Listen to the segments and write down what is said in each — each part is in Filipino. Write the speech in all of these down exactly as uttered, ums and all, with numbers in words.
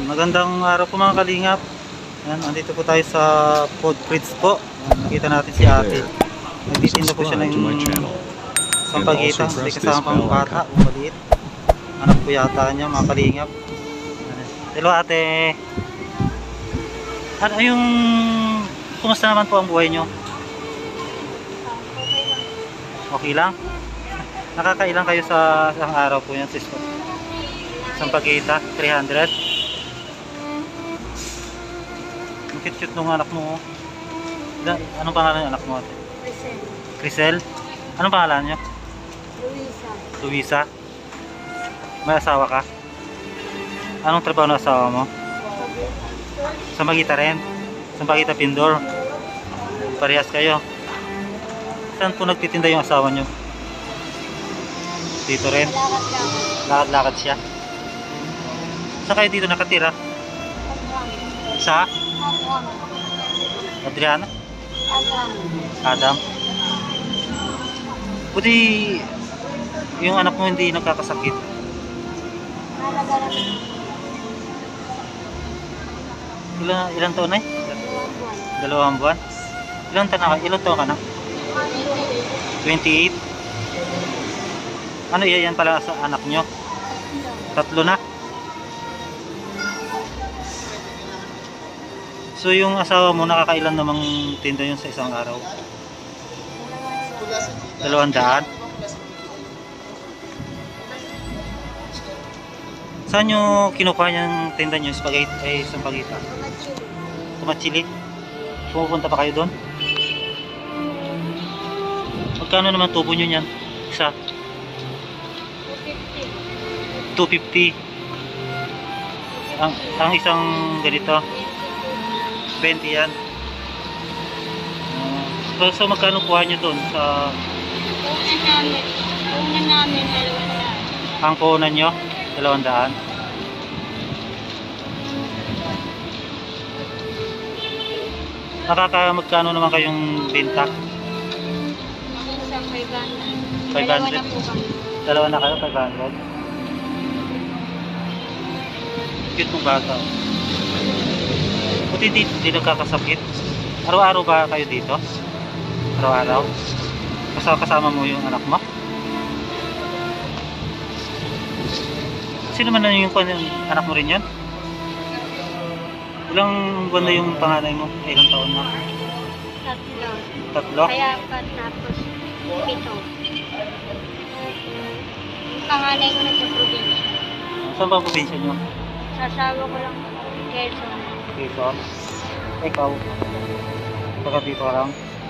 magandang araw po mga kalingap. Yan, andito po tayo sa food crates po. Nakita natin si ate. Nagtitinda po siya ng sampagita. May kasama pang bata o maliit. Anak po yata niya mga kalingap. Hello ate. Ano yung kumusta naman po ang buhay nyo? Okay lang? Nakakailang kayo sa isang araw po yan sis? Sampagita, three hundred. Ang cute-cute nung anak mo. Anong pangalan ng anak mo ate? Crisel. Crisel? Anong pangalan nyo? Luisa. Luisa? May asawa ka? Anong trabaho ng asawa mo? Sampagita rin? Sampagita Pindor? Parehas kayo? Saan po nagtitinda yung asawa nyo? Dito rin? Lakad-lakad. Lakad-lakad siya? Saan kayo dito nakatira? Sa? Adriana? Adam. Adam? Buti yung anak mo hindi nagkakasakit. Halaga naman. Ilan, ilang taon na eh? Dalawang buwan. Dalawang buwan? Ilang taon na, ilang taon ka na? twenty-eight? Ano iyan pala sa anak nyo? Tatlo na? So yung asawa mo nakakailan namang tinda yun sa isang araw? Dalawang daan? Saan nyo kinukuha niyang tinda nyo? Spaghetti ay sampagita? Tumatsili? Pumupunta pa kayo doon? Magkano naman tubo nyo niyan? Isa? two fifty. Ang, ang isang ganito twenty yan. Uh, so, so magkano kuha nyo doon sa Punan namin. Punan namin. Dalawang daan. ang puhunan nyo? Dalawang daan. Nakaka magkano naman kayong binta? Isang five hundred. five Dalawa hundred? na po kami. Dalawa na kayo? five hundred? Cute mong bata. Buti hindi, hindi nagkakasakit. Araw-araw ba kayo dito? Araw-araw? Kasama, kasama mo yung anak mo? Sino man na yung, yung anak mo rin yan? Ilang buwan na yung panganay mo? Ilang taon na? Tatlo. Tatlo? Kaya pa tapos pito. Yung panganay ko na sa probinsya. Saan ba ang probinsya nyo? Sasawa ko lang Quezon. Quezon? Ikaw? Taga dito ka lang?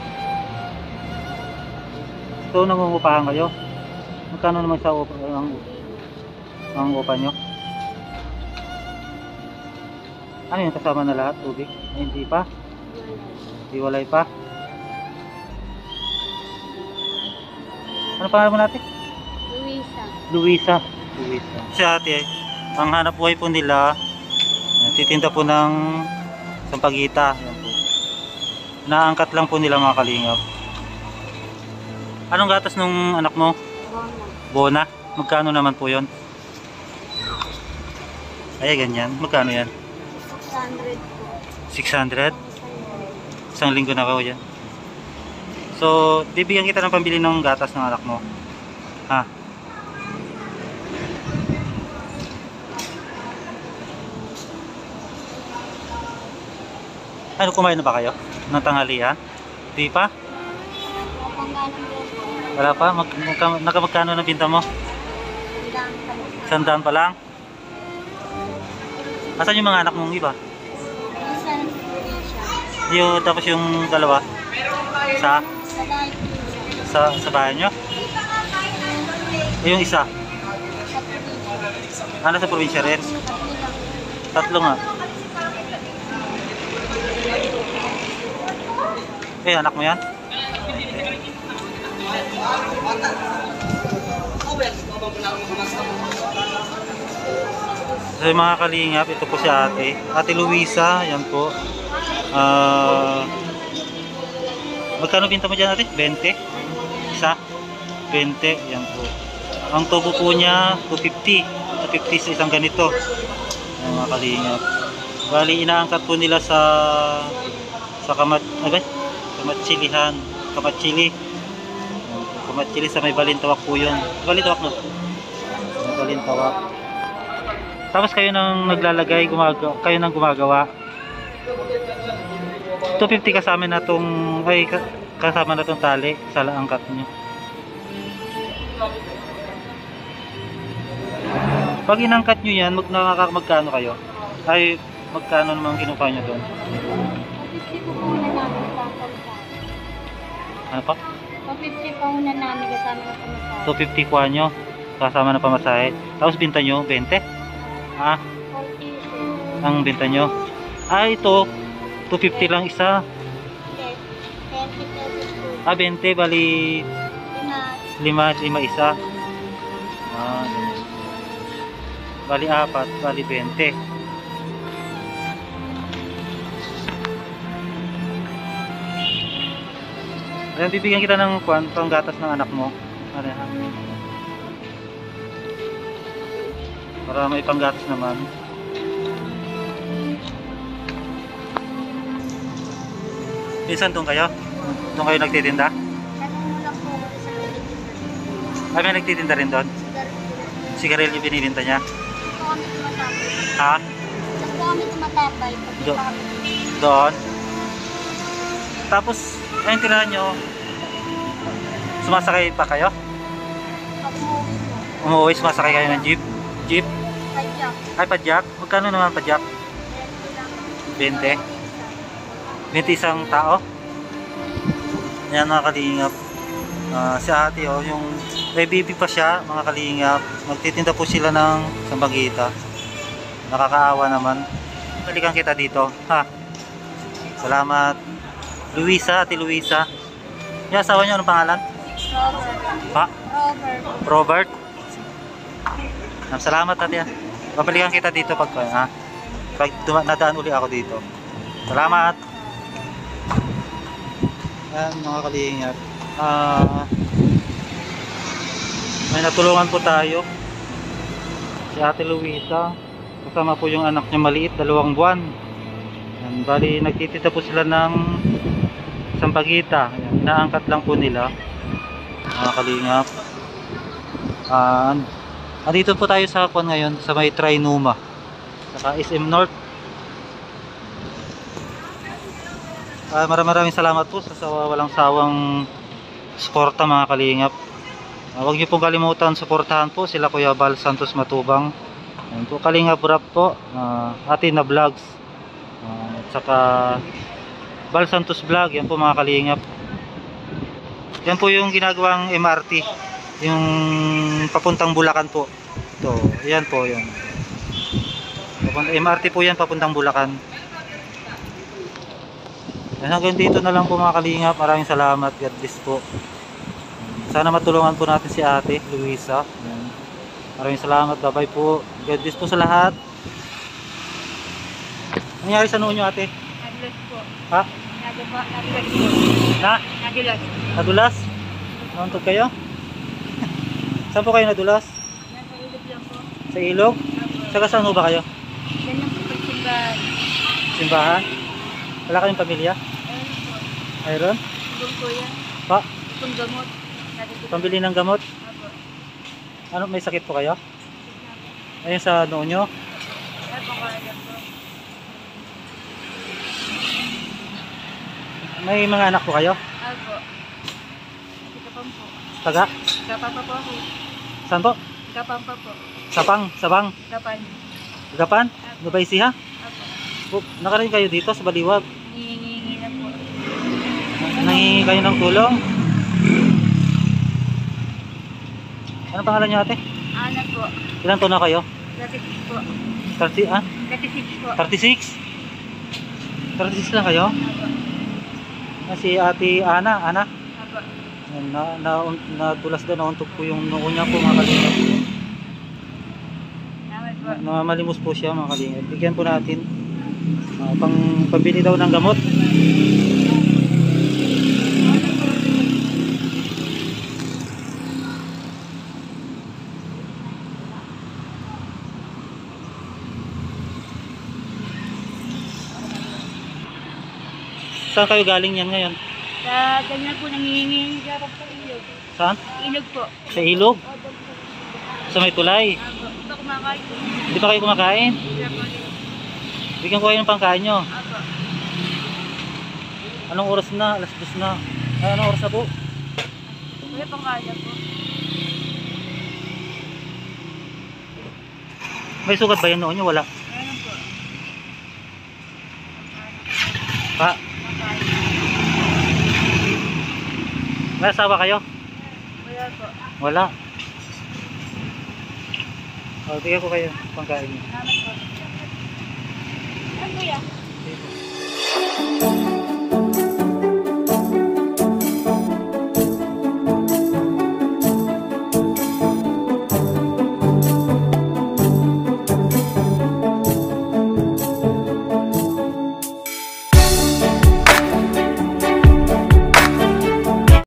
So nangungupahan kayo? Magkano naman sa upa, ang, ang upa nyo? Ano yung kasama na lahat? Tubig? Ay, hindi pa? Hindi walay pa? Ano pangalan mo natin? Luisa. Luisa. Luisa. Si ate, ang hanap buhay po nila, titinda po ng sampagita. Yan po. Naangkat lang po nila mga kalingap. Anong gatas nung anak mo? Bona. Bona? Magkano naman po yon? Ay, ganyan. Magkano yan? six hundred po. six hundred? Isang linggo na ako yan. So, bibigyan kita ng pambili ng gatas ng anak mo. Ha? Ano, kumain na ba kayo? Ng tanghalian? Di pa? Napangganang po. Wala pa? Mag, magka, nakamagkano ng binta mo? Tandaan pa lang. Sandaan pa lang? Asan yung mga anak mong iba? Isa na sa probinsya. Yung, tapos yung dalawa? Sa? Sa dahil pinsa. Sa, sa bahay nyo? Eh, yung isa? Sa probinsya. Ano sa probinsya rin? Tatlo lang. Tatlo nga. Eh, anak mo yan? So mga kalingap, ito po si ate. Ate Luisa, yan po. Ah... Uh, magkano binta mo dyan ate? twenty? Isa? twenty, yan po. Ang tubo po niya, two fifty. two fifty sa isang ganito. Ayan, mga kalingap. Bali, inaangkat po nila sa sa kamat, agad? Kamatsilihan. Kamatsili. Kamatsili sa may Balintawak po yun. Balintawak no? May Balintawak. Tapos kayo nang naglalagay, gumagawa, kayo nang gumagawa. two fifty kasama na tong, ay kasama na tong tali sa angkat nyo. Pag inangkat nyo yan, mag, nakaka, magkano kayo? Ay, magkano naman kinuha nyo doon? fifty po po na namin kasama. Ano pa? fifty po na namin kasama na pamasahe. two fifty kuha nyo, kasama na pamasahe. Tapos binta nyo, twenty? Ah, forty po. ang binta nyo. Ah, ito, two fifty lang isa. twenty pesos po. Ah, twenty, bali Lima. lima, lima isa. Ah, ganun. Bali apat, bali twenty. Ayan, bibigyan kita ng kwan, panggatas ng anak mo. Ano yan? Para may panggatas naman. Minsan doon kayo? Doon kayo nagtitinda? Nanunulak po ako sa Pilipinas. Ay, may nagtitinda rin doon? Sigarilyo binibinta niya? Saan po kami tumatapay? Ha? Saan po kami tumatapay? Pag di Do- pa kami Doon? Tapos, ayun tirahan nyo, sumasakay pa kayo? pag umuwi po. Umuwi, sumasakay kayo ng jeep? Jeep? Kaya, Ay, padyak? Magkano naman padyak? twenty? twenty isang tao? Yan mga kalingap. Ah, si ate oh, yung may baby pa siya, mga kalingap. Magtitinda po sila ng sambagita. Nakakaawa naman. Balikan kita dito. Ha? Salamat. Luisa, ate Luisa. Yung asawa niyo, anong pangalan? Robert. Pa? Robert. Robert. Ah, salamat ate. ah. Babalikan kita dito pag ha. Pag tuma- nadaan uli ako dito. Salamat. Ayan mga kalingap. Ah, may natulungan po tayo. Si ate Luisa. Kasama po yung anak niya maliit, dalawang buwan. Ayan, bali nagtitita po sila ng sampagita. Ayan, inaangkat lang po nila. Mga kalingap. Ah, andito po tayo sa kwan ngayon sa may Trinuma. Saka S M North. Ah, maraming maraming salamat po sa, sa walang sawang suporta mga kalingap. Ah, huwag niyo pong kalimutan suportahan po sila Kuya Bal Santos Matubang. Ayan po, Kalingap Rap po, ah, atin na vlogs. Ah, at saka Bal Santos Vlog, yan po mga kalingap. Yan po yung ginagawang M R T, yung papuntang Bulacan po. Ito, yan po yun. M R T po yan papuntang Bulacan. Yan, hanggang dito na lang po mga kalingap. Maraming salamat. God bless po. Sana matulungan po natin si ate Luisa. Yan. Maraming salamat. Bye bye po. God bless po sa lahat. Ano nangyari sa noo nyo ate? Nadulas po. Ha? Nadulas po. Na? Nadulas. Nadulas? Nauntog kayo? Saan po kayo nadulas? Nasa ilog lang po. Sa ilog? Saka saan ho ba kayo? Yan lang po pagsimbahan. Simbahan? Wala kayong pamilya? Ayun po. Mayroon? Ibang po yan. Pa? Itong gamot. Sabi ko, Pambili ng gamot? Apo. Ano, may sakit po kayo? Ayun sa noo nyo? Ay, pangkalan po. May mga anak po kayo? Apo. Kapam po. Taga? Kapapa po ako. Saan po? Kapampa po. Sapang? Sabang? Kapan. Gapan? Nubay siha? Apo. Oh, nakarating kayo dito sa Baliwag. Hihingi na po. Nangingi kayo ng tulong? Ano pangalan nyo ate? Ana po. Ilan taon na kayo? thirty-six po. thirty, ah? thirty-six po. thirty-six? thirty-six lang kayo? Apo. Ah, si ate Ana, Ana? Apo. Yan, Na, na, nadulas daw, nauntog po yung noo niya po mga kalingap. Naman po. Na- Namamalimos po siya mga kalingap. Bigyan po natin. Ah, pang pabili daw ng gamot. Saan kayo galing yan ngayon? Sa ganyan po, nangihingi siya sa ilog. Saan? Ilog po. Sa ilog? O, doon po. Sa may tulay? Apo. Ito kumakain po. Hindi pa kayo kumakain? Siya po rin. Bigyan ko kayo ng pangkain nyo. Apo. Anong oras na? Alas dos na. Ay, anong oras na po? Wala pang kaya po. May sugat ba yan noon nyo? Wala. Meron po. Pa, Kumakain. may asawa kayo? Wala po. Wala. O, bigyan ko kayo ng pangkain nyo. Salamat po. Ano kuya? Sige po.